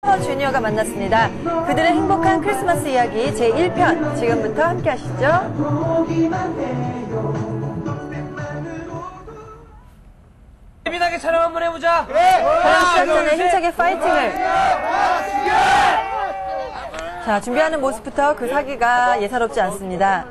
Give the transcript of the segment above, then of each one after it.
슈퍼주니어가 만났습니다. 그들의 행복한 크리스마스 이야기 제1편 지금부터 함께 하시죠. 재미나게 촬영 한번 해보자. 촬영 시작 전에 힘차게 파이팅을. 자, 준비하는 모습부터 그 사기가 예사롭지 않습니다.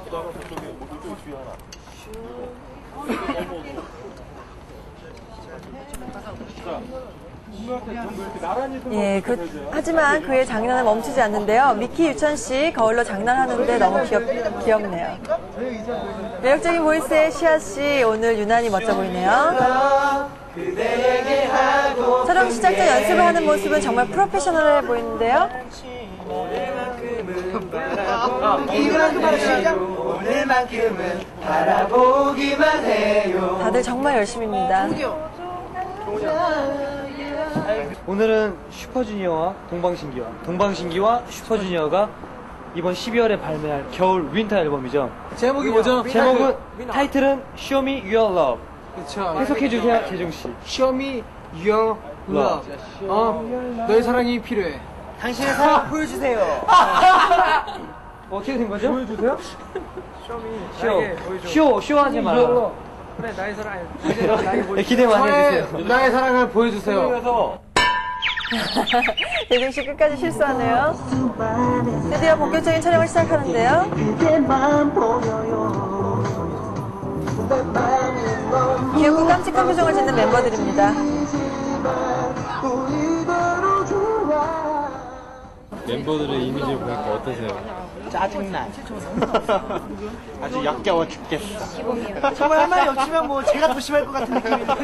예, 하지만 그의 장난은 멈추지 않는데요. 미키 유천씨 거울로 장난하는데 너무 귀엽네요. 매력적인 보이스의 시아씨 오늘 유난히 멋져 보이네요. 촬영 시작 전 연습을 하는 모습은 정말 프로페셔널해 보이는데요. 오늘만큼은 바라보기만 해요. 다들 정말 열심입니다. 오늘은 슈퍼주니어와 동방신기와 슈퍼주니어가 이번 12월에 발매할 겨울 윈터 앨범이죠. 제목이 뭐죠? 제목은 타이틀은 Show Me Your Love. 그쵸. 해석해주세요, 재중씨. Show me your love. 너의 사랑이 필요해. 당신의 사랑 보여주세요. 어떻게 된 거죠? 보여주세요? 쇼 하지 말라. 그래, 나의 사랑. 네, 기대 많이 해주세요. 나의 사랑을 보여주세요. 재중씨 끝까지 실수하네요. 드디어 본격적인 촬영을 시작하는데요. 귀엽고 깜찍한 표정을 짓는 멤버들입니다. 멤버들의 이미지를 보니까 어떠세요? 짜증나. 아주 역겨워 죽겠어. 정말 한 마리 없으면 뭐 제가 더 심할 것 같은 느낌인데.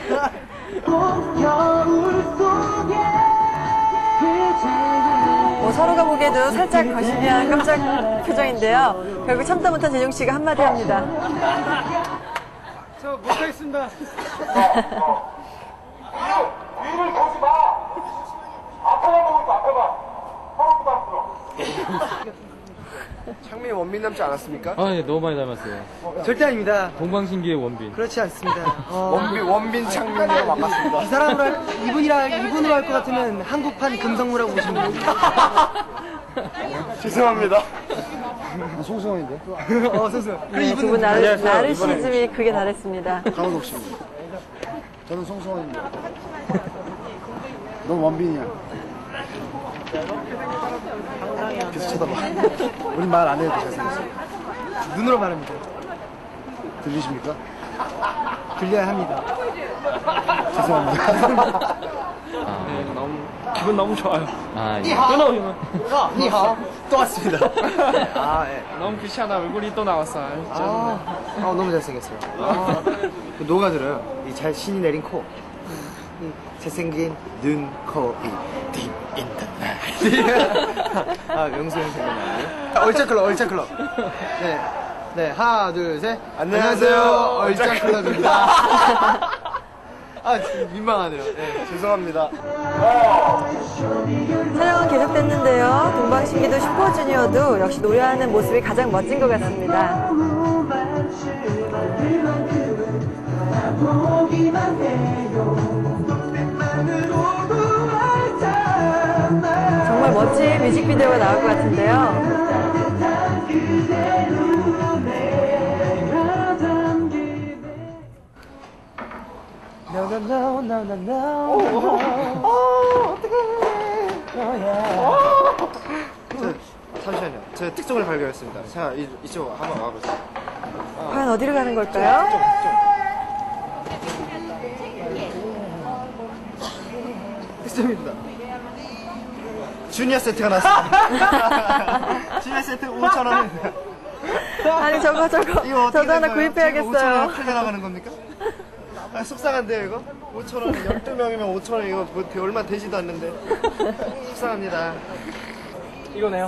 서로가 보기에도 살짝 거시기한 깜짝 표정인데요. 결국 참다 못한 재중씨가 한마디 합니다. 저 못하겠습니다. 위를 보지 마! 앞에만 보고 있어, 앞에만! 서로 부담스러워. 창민이 원빈 닮지 않았습니까? 아, 예, 너무 많이 닮았어요. 절대 아닙니다. 동방신기의 원빈. 그렇지 않습니다. 원빈 창민이랑 만났습니다. 이분으로 할 것 같으면 한국판 금성무라고 보시면 됩니다. 죄송합니다. 송승헌인데? 송승헌. 네, 두 분 나르시즘이 크게 다르습니다. 강호석 씨입니다. 저는 송승헌입니다. 넌 원빈이야. 계속 쳐다봐. 우린 말 안 해도 잘생겼어. 눈으로 말합니다. 들리십니까? 들려야 합니다. 죄송합니다. 기분 너무 좋아요. 아, 예. 니하오. 또 왔습니다. 너무 귀찮아. 얼굴이 또 나왔어. 너무 잘생겼어요. 녹아들어요. 이 잘 신이 내린 코. 이 잘생긴 눈, 코, 이 deep in the night. 명수 형 생각나요? 얼짱클럽. 네, 하나, 둘, 셋. 안녕하세요. 얼짱클럽입니다. 민망하네요. 네, 죄송합니다. 촬영은 계속됐는데요. 동방신기도 슈퍼주니어도 역시 노래하는 모습이 가장 멋진 것 같습니다. 정말 멋진 뮤직비디오가 나올 것 같은데요. 잠시만요. 제가 특종을 발견했습니다. 자, 이쪽 한번 와보세요. 과연 어디로 가는 걸까요? 특종입니다. 주니어 세트가 나왔습니다. 주니어 세트 5,000원입니다. 아니 저도 하나 구입해야겠어요. 5,000원 팔려 나가는 겁니까? 속상한데요, 이거? 5,000원, 12명이면 5,000원, 이거 뭐 얼마 되지도 않는데. 속상합니다. 이거네요.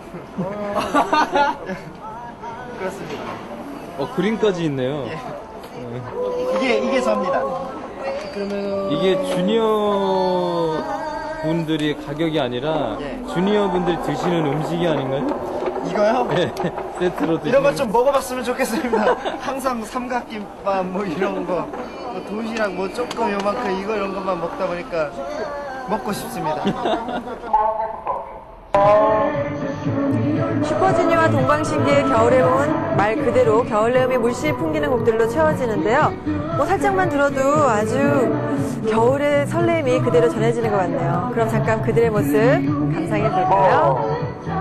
그렇습니다. 그림까지 있네요. 이게 접니다. 이게 주니어 분들이 가격이 아니라 주니어 분들이 드시는 음식이 아닌가요? 이거요? 네, 세트로 드시는. 이런 거 좀 먹어봤으면 좋겠습니다. 항상 삼각김밥 뭐 이런 거, 뭐 도시락 뭐 조금 요만큼 이런 것만 먹다 보니까 먹고 싶습니다. 슈퍼주니어와 동방신기의 겨울의 봄은 말 그대로 겨울내음이 물씬 풍기는 곡들로 채워지는데요. 뭐 살짝만 들어도 아주 겨울의 설렘이 그대로 전해지는 것 같네요. 그럼 잠깐 그들의 모습 감상해 볼까요?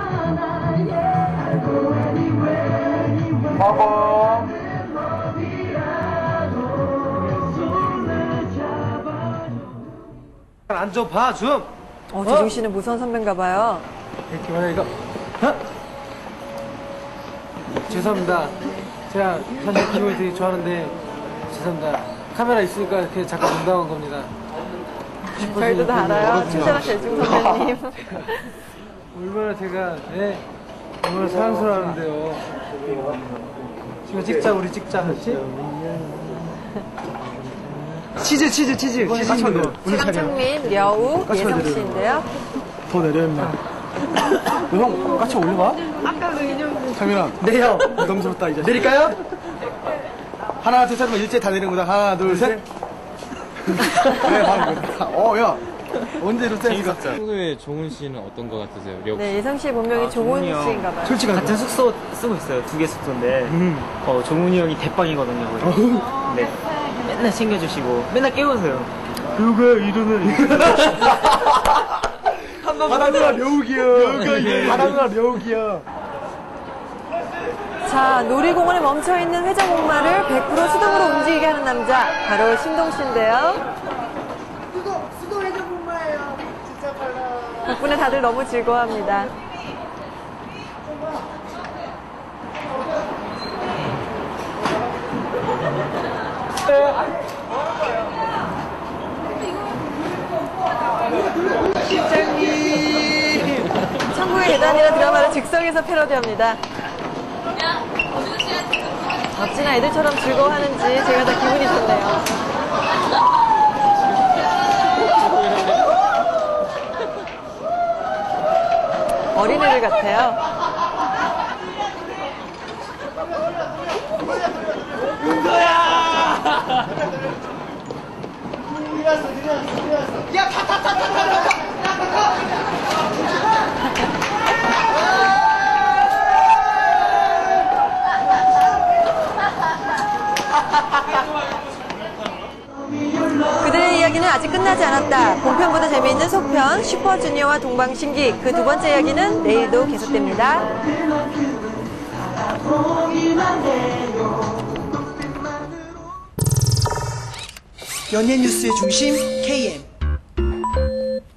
앉아봐 좀. 재중 씨는 무서운 선배인가 봐요. 이렇게 만약 이거 죄송합니다. 제가 사실 기분이 되게 좋아하는데 죄송합니다. 카메라 있으니까 그냥 잠깐 농담한 겁니다. 저희도 다 알아요. 친절한 재중 선배님. 얼마나 제가 얼마나 사랑스러워하는데요. 지금 찍자 우리 찍자 같이. 치즈. 최강창민, 여우, 예성 씨인데요. 더 내려있나? 형, 같이 올려봐. 장민아. 네 형. 부담스럽다, 이제. 내릴까요? 하나, 둘, 셋 하면 일제히 다 내리는 거다. 하나, 둘, 셋. 그래, 바로 그거. 야. 언제 이렇게 했을까? 평소에 종훈 씨는 어떤 것 같으세요? 네, 예성 씨의 본명이 종훈 씨인가 봐요. 솔직한 같은 숙소 쓰고 있어요. 2개 숙소인데 종훈이 형이 대빵이거든요. 네. 맨날 챙겨주시고 맨날 깨우세요. 누가 이름을. 바다누나 려욱이야. 바다누나 려욱이야. 자, 놀이공원에 멈춰있는 회전목마를 100% 수동으로 움직이게 하는 남자, 바로 신동 씨인데요. 수도 회전 목마예요. 진짜 빨라. 덕분에 다들 너무 즐거워합니다. 천국의 계단이라는 드라마를 즉석에서 패러디합니다. 어찌나 애들처럼 즐거워하는지 제가 다 기분이 좋네요. 어린애들 같아요. 그들의 이야기는 아직 끝나지 않았다. 본편보다 재미있는 속편 슈퍼주니어와 동방신기 그 두 번째 이야기는 내일도 계속됩니다. 연예 뉴스의 중심 KM